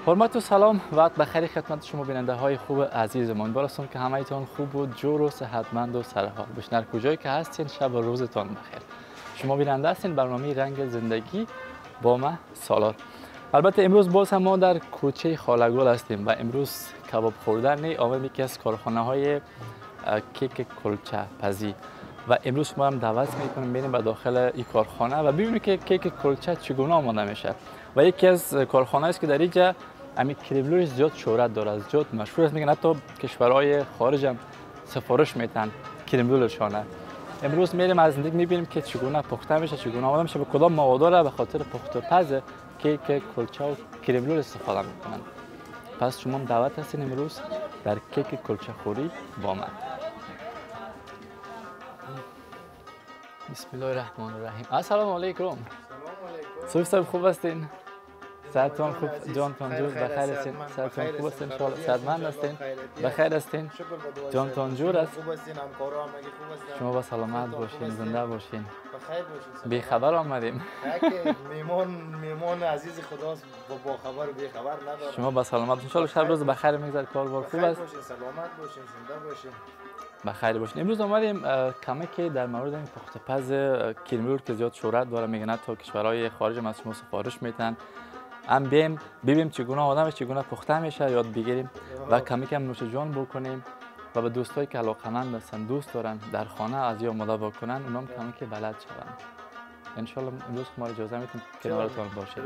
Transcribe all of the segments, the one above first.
حرمت و سلام وقت بخیر خدمت شما بیننده های خوب عزیزمان. امیدوارم که همه ایتان خوب و جور و صحتمند و سرحال باشین. هر کجایی که هستین شب و روزتان بخیر. شما بیننده هستین برنامه رنگ زندگی با من سالار. البته امروز باز هم ما در کوچه خاله‌گل هستیم و امروز کباب خوردن آمد یکی از کارخانه های کیک کلچه پزی و امروز ما هم دعوت میکنیم بریم به داخل این کارخانه و ببینیم که کیک کلچه چگونه آماده میشه. و یکی از کارخانه است که در اینجا همین کریملوش زیاد شهرت داره، زیاد مشهور است، میگن حتی کشورهای خارج هم سفارش میتن کریملولشانه. امروز میریم از نزدیک میبینیم که چگونه پخته میشه، چگونه آماده میشه، به کدام مواد را به خاطر پخت و پز کیک کلچه و کریملول استفاده میکنن. پس شما دعوت هستین امروز در کیک کلچه خوری با من. بسم الله الرحمن الرحیم. السلام علیکم. سلام علیکم. صبح خوب هستین؟ صحتتون خوب؟ جانتان جور بخیر هستین؟ صحتتون خوب هستین؟ صحتمند هستین؟ بخیر هستین؟ جانتان جور است؟ خوب هستین؟ همکارا هم اگه خوب هستین؟ شما با سلامت باشین، زنده باشین. بخیر باشین. بی خبر آمدیم. که میمون عزیز خداست، با خبر بی خبر نداره. شما با سلامت ان شاء الله شب روز بخیر میگذره، کاربار خوب است. باشین، سلامت باشین، زنده باشین. بخیر باشین. امروز اومدیم کمکی در مورد این پخت پز کریملول که زیاد شهرت داره، میگن تا کشورهای خارج هم از شما سفارش میتن. هم بیم ببینیم چگونه آدمش چگونه پخته میشه، یاد بگیریم و کمی کم نوش جان بکنیم و به دوستایی که علاقمند هستن، دوست دارن در خانه از یا آماده بکنن، اونام کمی که بلد شون. ان شاء الله امروز ما اجازه میتیم کنارتون باشیم.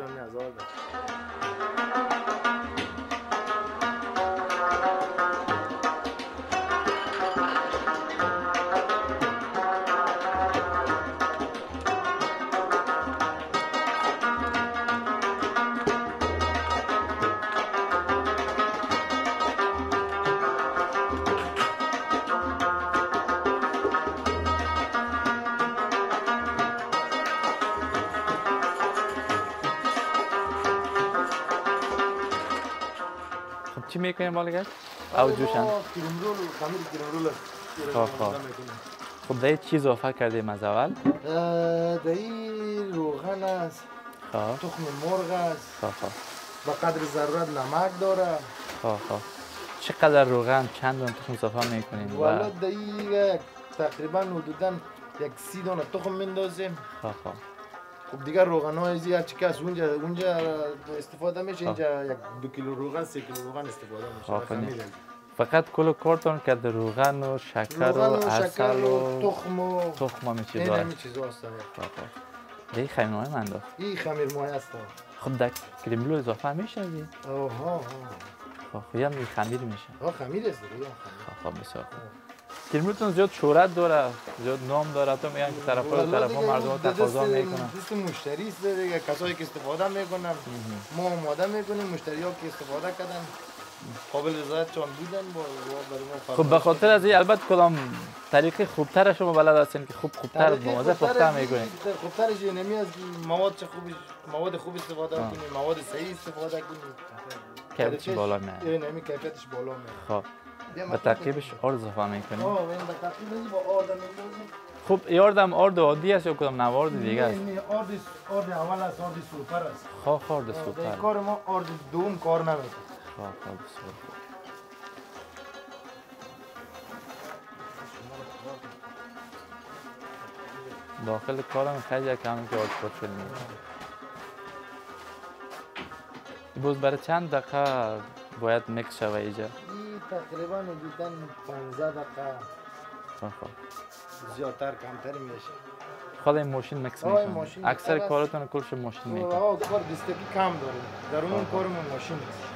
چی میکنیم بالگرد؟ او جوشن؟ کریملول، خمیر کریملول. خب در چیز اضافه کردیم از اول؟ در روغن است، تخم مرغ است، با قدر ضرورت نمک داره. چقدر روغن چند دانه تخم اضافه میکنیم؟ والا در تقریبا حدودا یک 30 دانه تخم میندازیم. خب دیگه روغن های هر چی که از اونجا استفاده میشه، اینجا یک 2 کیلو روغن 3 کیلو روغن استفاده میشه. فقط کل کارتون که در روغن و شکر و عسل و تخم همه چیزا هست. همه چیزا هست. این خمیر مایه من داشت. این خمیر مایه است. خب در کریملول اضافه میشه دی؟ خب هم خمیر میشه. خمیر است دیگه. خب بسیار کریملولتون زیاد شهرت داره، زیاد نام داره، تو میگن که طرفا مردم تقاضا میکنن. دست مشتری است دیگه، کسایی که استفاده میکنن ما آماده میکنیم، مشتری ها که استفاده کردن قابل رضایت چون بودن برای ما. خب به خاطر از این البته کدام طریق خوبتر شما بلد هستین که خوبتر مواد پخته میکنین؟ خوبترش اینمی از مواد خوب استفاده کنیم، مواد صحیح استفاده کنیم. کیفیتش بالا میاد. اینمی کیفیتش بالا میاد. خب به ترکیبش آرد اضافه میکنیم؟ این به ترکیبش با آرد میکنیم. خب این آرد عادی است یا کدام نوارد دیگه است؟ نه آرد اول است، آرد سوپر است. خب آرد سوپر. کار ما آرد دوم کار نمیکنه. خب بسیار خوب. داخل کارم خیلی کمی که آرد پخته میشه. باز برای چند دقیقه باید میکس شوه اینجا؟ تقریبا حدوداً 15 دقیقه. زیادتر کمتر میشه. خود این ماشین میکس میکنه. اکثر کارتون کلش ماشین میکنه. کار دستی کم داریم. در اون کارمون ماشین است.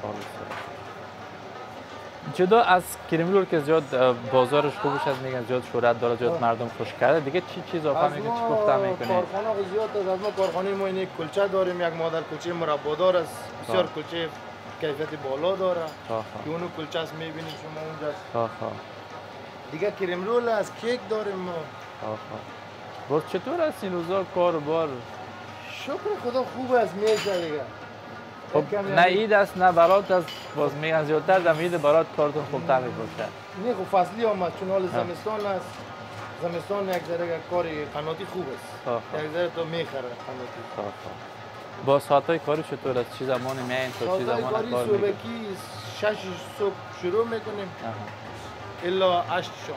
جدا از کریملول که زیاد بازارش خوبش است، میگن زیاد شهرت داره، زیاد مردم خوش کرده، دیگه چی چیز اضافه میکنه، چی پخته میکنه؟ کارخانه زیاد است. از ما کارخانه ما یک کلچه داریم، یک مدل کلچه مربادار است، بسیار کلچه کیفیت بالا داره. که اونو کلچه است میبینید شما اونجا. دیگه کریملول از کیک داریم ما. باز چطور است این روزا کار بار؟ شکر خدا خوب است میشه دیگه. خب نه عید است نه برات است، باز میگن زیادتر در عید برات کارتون خوبتر میباشه. نه خب فصلی آمد چون حال زمستان است. زمستان یک ذره کار قناتی خوب است. یک ذره تو میخره قناتی. با ساعت‌های کاری چطور است؟ چه زمانی میاین تا چه زمان کار میکنید؟ صبحکی 6 صبح شروع میکنیم الا 8 شام.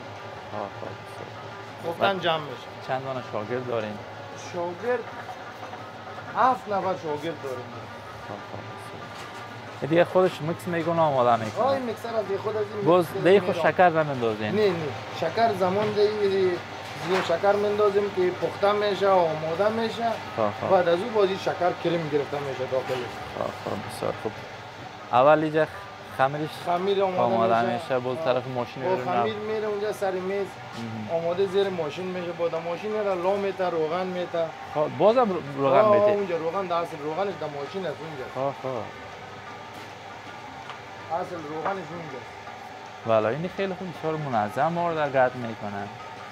گفتن جمع میشه. چند دانه شاگرد دارین؟ شاگرد 7 نفر شاگرد داریم. دیگه خودش میکس میکنه آماده میکنه. این میکسر از خود از این باز دیگه خود شکر نمیندازین؟ نه شکر زمان دیگه زیر شکر میندازیم که پخته میشه آماده میشه. بعد از اون بازی شکر کریم گرفته میشه داخلش. بسیار خوب. اول اینجا خمیر آماده میشه باز طرف ماشین میره. خمیر میره اونجا سر میز آماده زیر ماشین میشه. بعد ماشین میره لا میته روغن میته. بازم روغن میته. اونجا روغن در اصل روغنش در ماشین است اونجا. اصل روغنش اونجا. والا این خیلی خوب بسیار منظم مورد گرد میکنن.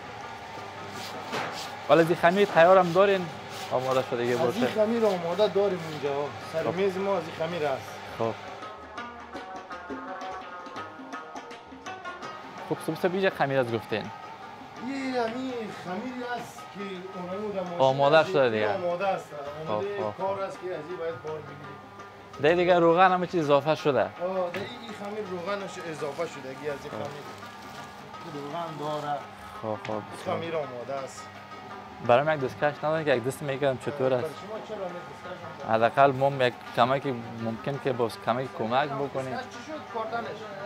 حالا از خمیر تیار هم دارین آماده شده باشه؟ از این خمیر آماده داریم اونجا. سر میز ما از این خمیر هست. خب صبح بیجا خمیر از گفتین؟ یه همین خمیری است که اونو در ماشین آماده شده دیگه؟ آماده است. آماده کار است که از این باید کار بگیرید. دیگه روغن همه چیز اضافه شده؟ در این خمیر روغنش اضافه شده. از این خمیر روغن داره. خمیر آماده است. برام یک دستکش ندارین که یک دست میگم چطور است؟ شما چرا دستکش ندارین؟ حداقل ما یک کمکی ممکن که باز کمک کمک بکنیم. چی شد کارتنش؟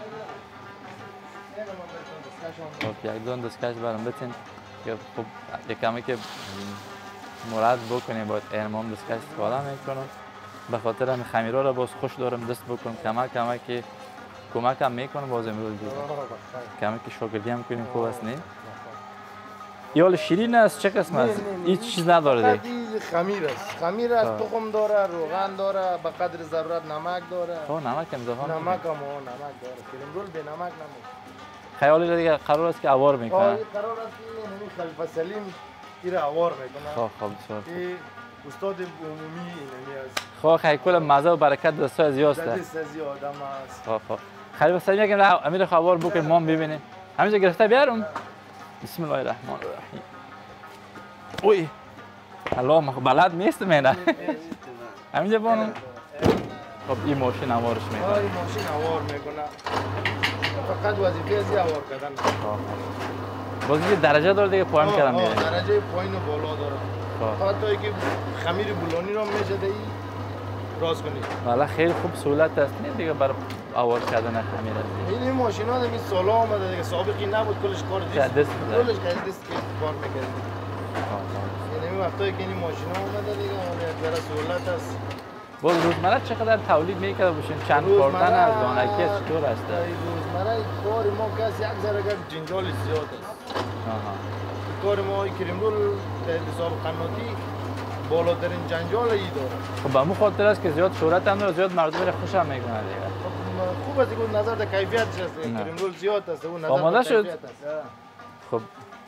یک دون دستکش برام بتین که خب یک کمک مراد بکنیم باید ارمام دستکش استفاده میکنم. به خاطر همین خمیرها را باز خوش دارم دست بکنم کمک هم میکنم باز امروز دیگه. کمک شاگردی هم کنیم خوب است نه؟ یا شیرین است چه قسم است؟ هیچ چیز نداره دیگه. خمیر است. خمیر است، تخم داره، روغن داره، به قدر ضرورت نمک داره. نمک هم اضافه نمک هم نمک داره. کریم رول به نمک نمیشه. خیالی دیگه قرار است که عوار میکنه. قرار است که نمی خلیفه سلیم این عوار میکنه. خب بسیار. استاد عمومی اینمی است. خب خیلی کل مزه و برکت دستای زیاست. دست زیاد آدم است. خب خلیفه سلیم میگم امیر خوار بکنیم ما ببینیم. همینجا گرفته بیارم. بسم الله الرحمن الرحیم. اوی الله ما بلد نیستم اینا. همینجا بانم. خب این ماشین عوارش میکنه. این ماشین عوار میکنه. فقط وظیفه از عوار کردن. باز یه درجه داره دیگه پایین کردم میره. درجه پایین و بالا داره. حتی اینکه خمیر بولانی رو میشه دی راست کنید. والا خیلی خوب سهولت است نه دیگه برای عوار کردن خمیر است. این ماشینا دیگه سالا اومده دیگه سابقی نبود کلش کار دست کلش کار میکرد. یعنی وقتی که این ماشینا اومده دیگه برای سهولت است. باز روزمره چقدر تولید میکرده باشین چند کارتن از دانکی چطور است؟ روزمره کار ما کسی یک ذره جنجال زیاد است. کار ما کریم رول حساب قناتی بالاترین جنجال ای داره. خب به همون خاطر است که زیاد شهرت هم داره زیاد مردم را خوش هم میکنه دیگه. خوب است که نظر در کیفیت است. کریم رول زیاد است اون نظر آماده شد. است. خب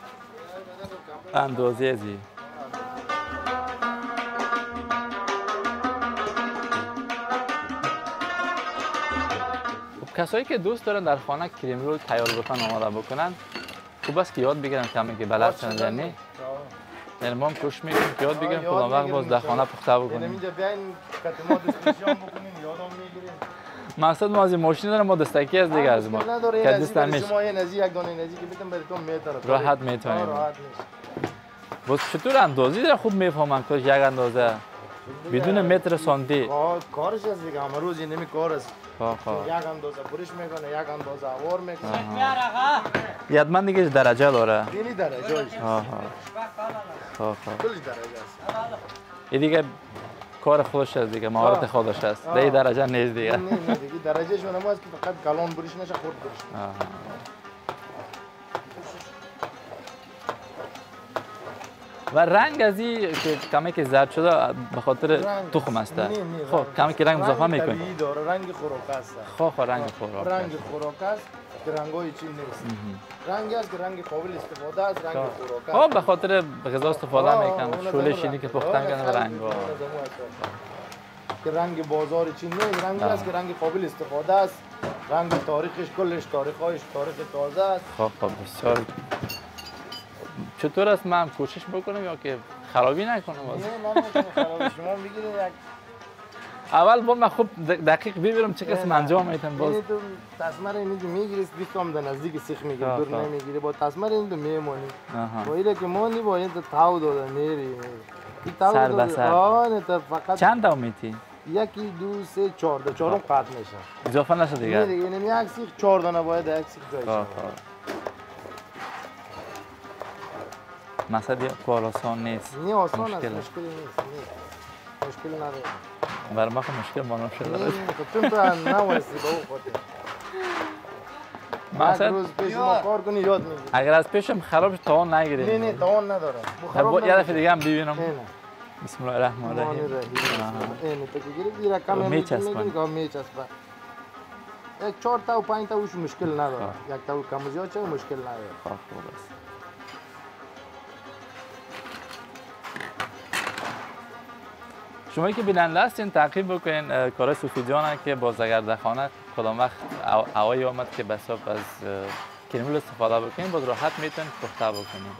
اندازه ازی کسایی که دوست دارن در خانه کریم رول تیار بکنن آماده بکنن خوب است که یاد بگیرن کمی که بلد شدن یعنی ما هم کوشش میکنیم که یاد بگیرن کدام وقت باز در خانه پخته بکنیم. اینجا بیاین کاتمات استشام بکنین یادم میگیرین. مقصد ما از این ماشین دارم ما دستکی از دیگه از ما که دست نمیشه. شما یه نزی یک دانه نزی که بدم براتون میتره. راحت میتونیم. راحت میشه. باز چطور اندازی داره خوب میفهمن که یک اندازه بدون متر سانتی کارش است دیگه همه روز این نمی کار است. یک اندازه برش میکنه یک اندازه عوار میکنه. حتما دیگه درجه داره. اینی درجه است. کلش درجه است. این دیگه کار خودش است دیگه مهارت خودش است. دیگه درجه نیست دیگه. نه دیگه درجه شما است که فقط کلان برش نشه خورد برش. و رنگ از این که کمی که زرد شده به خاطر تخم است. خب کمی که رنگ اضافه میکنید. طبیعی داره رنگ خوراک است. خب رنگ خوراک. رنگ خوراک است که رنگای چی نیست. رنگی است که رنگ قابل استفاده است رنگ خوراک است. خب به خاطر غذا استفاده میکنن شوله شیرینی که پخته میکنن رنگا. که رنگ بازار چی نیست رنگی است که رنگ قابل استفاده است. رنگ تاریخش کلش تاریخش تاریخ تازه است. خب بسیار چطور است من کوشش بکنم یا که خرابی نکنم نه خرابی شما بگیرید یک اول با من خوب دقیق ببینم چه قسم انجام میتن باز. این تو تسمه رو اینجا میگیری بیستم در نزدیک سیخ میگیری دور نمیگیری با تسمه رو اینجا میمونی. با اینه که مانی با این تاو داده میری. سر به سر. آه فقط. چند تاو میتی؟ یکی دو سه چهار چهارم قطع میشه. اضافه نشه دیگه. نه دیگه اینم یک سیخ 4 دانه باید یک سیخ جایش. مثلا کار آسان نیست. نه آسان است مشکلی نیست. مشکل نداره. برای ما مشکل مانم شده. نه تو نواستی با او خاطر. مثلا روز پیش ما کار کنی یاد میگیری. اگر از پیشم خرابش تاوان نگیری. نه تاوان نداره. یه دفعه دیگه هم ببینم. بسم الله الرحمن الرحیم. اینه تو که گیری رقم میگیری که میچسبه. یک 4 تا و 5 تا وش مشکل نداره. یک تا کم و زیاد چه مشکل نداره. خوب است. شما که بیننده هستین تعقیب بکنین کار صوفی جان که با زگردخانه کدام وقت هوایی آمد که بساب از کریم رول استفاده بکنین باز راحت میتونین پخته بکنین.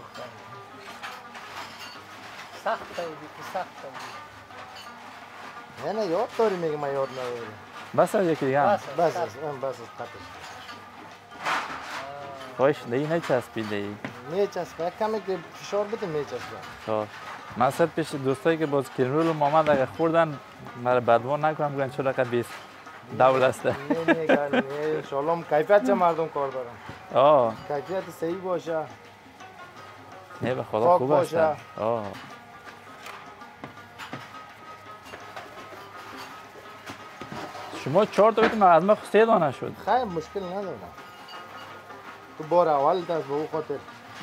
سخته نه یاد داری میگه من یاد ندارم. بس از یکی دیگه هم؟ بس از قطعش. خوش دیگه نچسبید دیگه؟ میچسبه کمی که فشار بده میچسبه. خب مثلا پیش دوستایی که باز کریم رول محمد اگه خوردن مرا بدوان نکنم بگن چرا که 20 دول است. نه انشالله کیفیت چه مردم کار دارن. کیفیت صحیح باشه. نه به خدا خوب است. شما 4 تا بیتون از ما 3 دانه شد. خیر مشکل نداره. تو بار اول دست به او خاطر.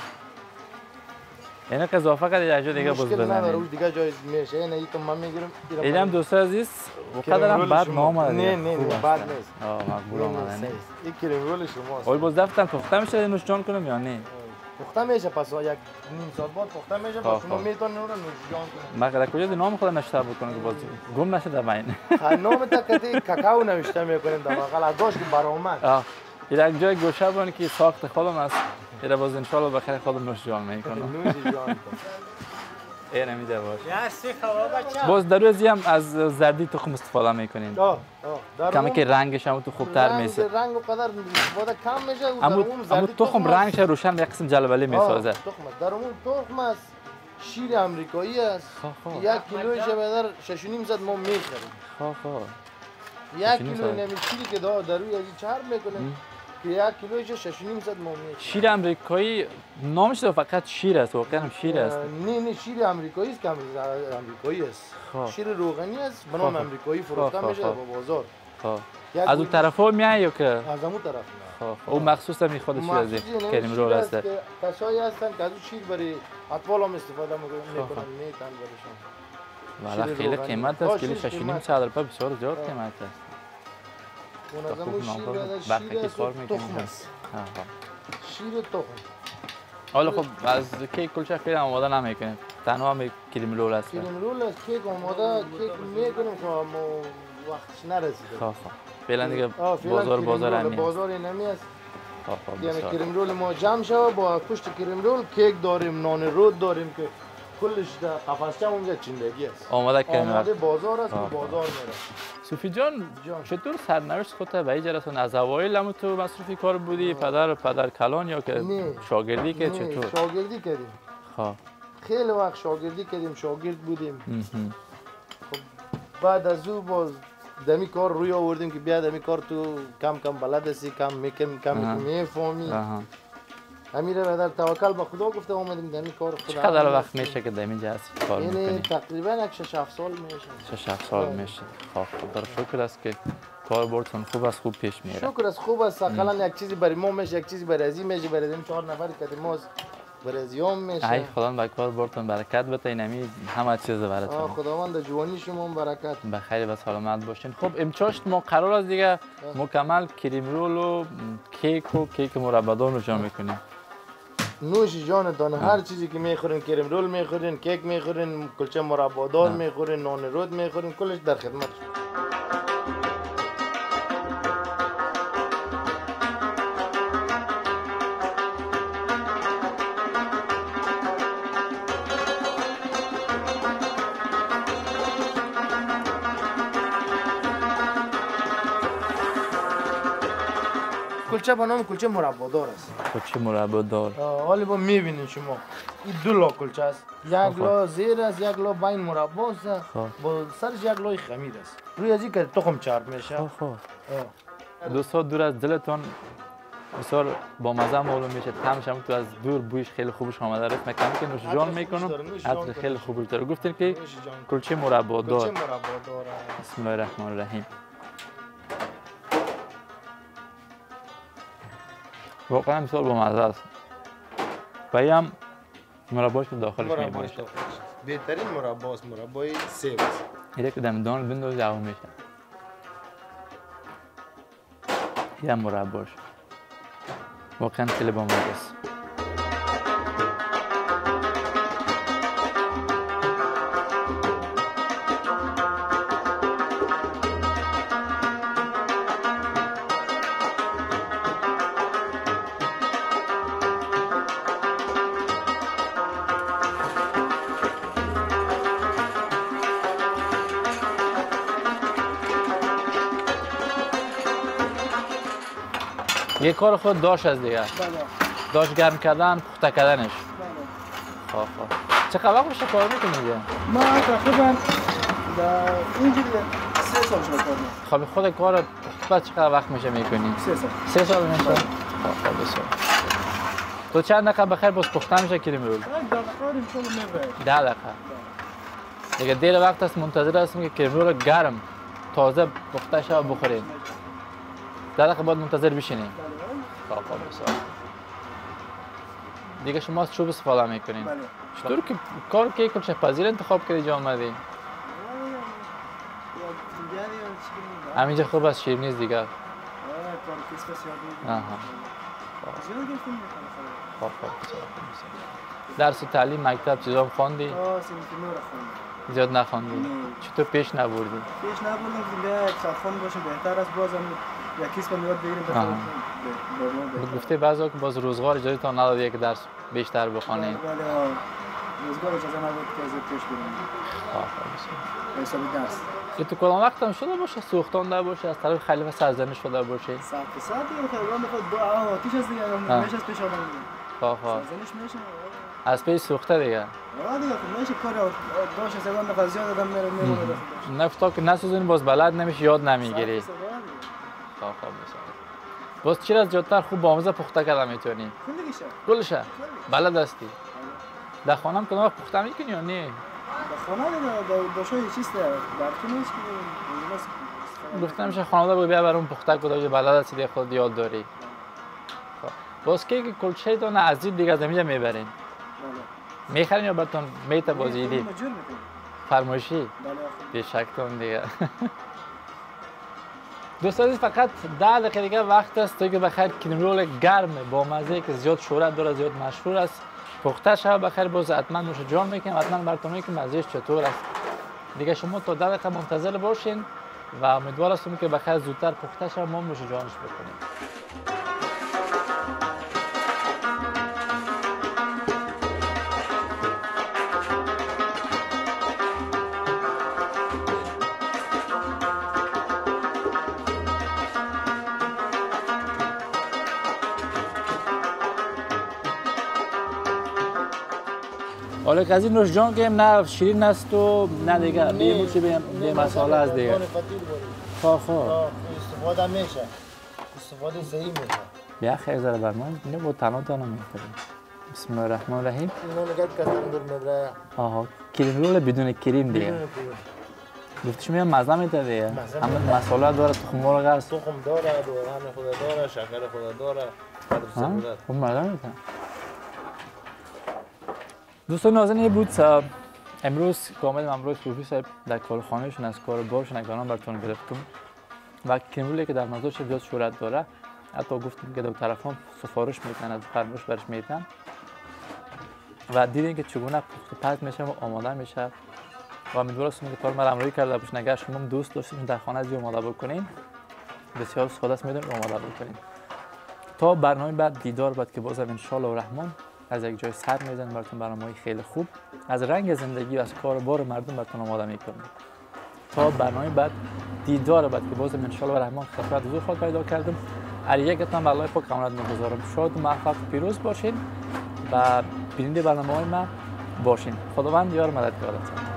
اینه که اضافه کردی یک جا دیگه باز بزنید. مشکل نداره اون دیگه جایز میشه. اینه تو من میگیرم. این هم دوست عزیز وقدرم بد نامده. نه بد نیست. مقبول آمده. این کریم رول شماست. اول باز دفتن پخته میشه نوش جان کنم یا نه؟ پخته میشه پس یک نیم ساعت بعد پخته میشه پس شما میتونید اون رو نوش جان کنید. مگر کجا نام خود نشته بکنه که باز گم نشه در بین. نام تا کتی کاکائو نوشته میکنیم در واقع داشت که برآمد. یک جای گوشه بون که ساخت خودم است. اینا باز ان شاء الله بخیر خودم نوش جان میکنم. نوش جان. این نمیده باش. یا سی خواب بچه. باز در روزی هم از زردی تخم استفاده میکنین. کمی که رنگش هم تو خوبتر میشه. رنگ و قدر استفاده کم میشه. اما تخم رنگش روشن یک قسم جلولی میسازه. تخم در اون تخم است. شیر امریکایی است. 1 کیلویش بدر 6.5 ما میخریم. 1 کیلو نمیشیری که در روی ازی چرب میکنیم. که 1 کیلویش 6.5 ما میخریم. شیر امریکایی نامش فقط شیر است واقعا هم شیر است. نه شیر امریکایی است که امریکایی است. شیر روغنی است به نام امریکایی فروخته میشه در بازار. از اون طرفا میای یا که از اون طرف میاد. او مخصوص هم خودش از کریم رول است. کسایی هستن که از اون شیر برای اطفال هم استفاده میکنن میتن برشون. والا خیلی قیمت است کیلو 6.5 روپیه بسیار زیاد قیمت است. اون از اون شیر تخم است. شیر تخم. حالا خب از کیک کلچه خیلی آماده نمیکنیم. تنها هم کریم رول است. کریم رول است کیک آماده کیک میکنیم که ما وقتش نرسیده. فعلا دیگه بازار همین. بازار نمی است. یعنی کریم رول ما جمع شده با پشت کریم رول کیک داریم نان رود داریم که کلش در قفسچه اونجا چندگی است. آماده کردیم. آماده بازار است که بازار میره. صوفی جان چطور سرنوشت خودت به اینجا رسوند؟ از اوایل هم تو مصروفی کار بودی؟ پدر کلان یا که شاگردی که چطور؟ شاگردی کردیم. خیلی وقت شاگردی کردیم شاگرد بودیم. خب بعد از او باز دمی کار روی آوردیم که بیا دمی کار تو کم بلد هستی کم میفهمی. امیره در توکل به خدا گفته اومدیم دمی کار خدا. چقدر وقت میشه که دمی جا هستی کار میکنی؟ یعنی تقریبا یک 6-7 سال میشه. 6-7 سال میشه. خدا رو شکر است که کار بردتون خوب است خوب پیش میره. شکر است خوب است. حداقل یک چیزی برای ما میشه یک چیزی برای ازی میشه برای این 4 نفر که ماست برای زیام میشه. ای خدا با کار بردتون برکت بده اینمی همه چیز براتون. خداوند جوانی شما برکت. بخیر و سلامت باشین. خب امچاشت ما قرار است دیگه مکمل کریم رول و کیک مربدان رو جا میکنیم. نوش جانتان هر چیزی که میخورین کریم رول میخورین کیک میخورین کلچه مربادار میخورین نان رود میخورین کلش در خدمت شما. کلچه به نام کلچه مربادار است. کلچه مربادار. حالا با میبینید شما این دو لا کلچه است. یک لا زیر است، یک لا بین مربا است. با سرش یک لای خمیر است. روی از این که تخم چرب میشه. دوستان دور از دلتون بسیار با مزه معلوم میشه. طعمش هم تو از دور بویش خیلی خوبش آمده است. من کمی که نوشیجان میکنم. عطر خیلی خوبی داره. گفتین که کلچه مربادار. کلچه مربادار. بسم الله الرحمن الرحیم. واقعا بسیار با مزه است. و هم مرباش به داخلش میمونه. بهترین مربا است، مربای سیب است. اینه که دم بنداز جواب میشه. یه مرباش واقعا خیلی با مزه است. یه کار خود داشت از دیگه. داشت گرم کردن، پخته کردنش. خب. چقدر وقت میشه کار میکنی دیگه؟ ما تقریبا در اینجوری 3 سال شده کار میکنم. خب خود کار بعد چقدر وقت میشه میکنی؟ 3 سال. 3 سال میشه؟ خب بسیار. تو چند دقیقه بخیر باز پخته میشه کریم رول؟ 10 دقیقه ان شاء الله میبره. 10 دقیقه. دیگه دیر وقت است منتظر هستیم که کریم رول گرم تازه پخته شه بخوریم. 10 دقیقه بعد منتظر بشینیم. خب بسیار. دیگه شما چوب استفاده میکنین؟ بله. چطور که کار که کلچه پذیر انتخاب کردی جا آمدی؟ همینجا خوب از شیر نیست دیگه. خب درس و تعلیم مکتب چیزام خواندی؟ زیاد نخواندی؟ چطور پیش نبردی؟ پیش نبردم دیگه سرخوان باشه بهتر است بازم یکی اسم میاد بگیریم بود گفته بعضا که باز روزگار اجازه تا نداده که درس بیشتر بخوانی. بله روزگار اجازه نداد که از پیش برم. به حساب درس. که تو کدام وقت هم شده باشه سوختانده باشه از طرف خلیفه سرزنش شده باشه؟ 100% دیگه خیلی میخواد با آتیش از دیگه میشه از پیش آدم دیگه. سرزنش میشه. از پیش سوخته دیگه. دیگه خب میشه کار داشت سوان دفعه زیاد آدم میره. نفتا که نسوزونی باز بلد نمیشه یاد نمیگیری. خب بسیار. باز چرا از جاتر خوب با آموزه پخته کردن میتونی؟ کلشه بلد هستی؟ در خانه هم کدام وقت پخته میکنی یا نه؟ در خانه داشته یه چیز برکی نیست که گفتم میشه خانواده بگو بیا برام پخته کده که بلد هستی دیگه خود یاد داری. باز که کلچه تون از این دیگه از اینجا میبرین؟ میخرین یا براتون میته بازیدی؟ فرمایشی؟ به شک تون دیگه. دوستان فقط 10 دقیقه دیگه وقت است تا که بخیر کریم رول گرم با مزه که زیاد شهرت داره زیاد مشهور است پخته شود بخیر باز حتما نوش جان میکنم حتما براتون که مزهش چطور است دیگه شما تا 10 دقیقه منتظر باشین و امیدوار هستم که بخیر زودتر پخته شود ما نوش جانش بکنیم. حالا قضیه نوش جان که نه شیرین است و نه دیگه بیمون چی به مسئله است دیگه خواه استفاده میشه استفاده صحیح میشه بیا خیلی زره برمان اینو با تنها میکنیم. بسم الله الرحمن الرحیم. اینو نگاه کردم دور مدره آها کریم رول بدون کریم دیگه گفتش میام مزه میده دیگه همه مسئله داره تخم مرغ است تخم داره دوران خود داره شکر خود داره خب مزه میده. دوستان نازنین بود امروز کامل امروز صوفی صاحب در کارخانهشون از کار بارشون نگران براتون گرفتم و کریم رولی که در مزارش زیاد شهرت داره حتی گفتیم که دو طرفان سفارش میکنن از فرمایش برش میدن و دیدین که چگونه پخت میشه و آماده میشه و امیدوار هستم که کار ما همراهی کرده باشین. اگر شما دوست داشتین در خانه از آماده بکنین بسیار ساده است میدونید آماده بکنین. تا برنامه بعد دیدار بعد که بازم ان شاء الله الرحمن از یک جای سر میزنم براتون برنامه‌های خیلی خوب از رنگ زندگی و از کار بار مردم براتون آماده میکنم. تا برنامه بعد دیدار بعد که بازم ان شاء الله الرحمن خدمت حضور خود پیدا کردم هر یکتان به الله پاک امانت می‌گذارم. شاد و موفق پیروز باشین و بیننده برنامه‌های من باشین. خداوند یار مددگارتان.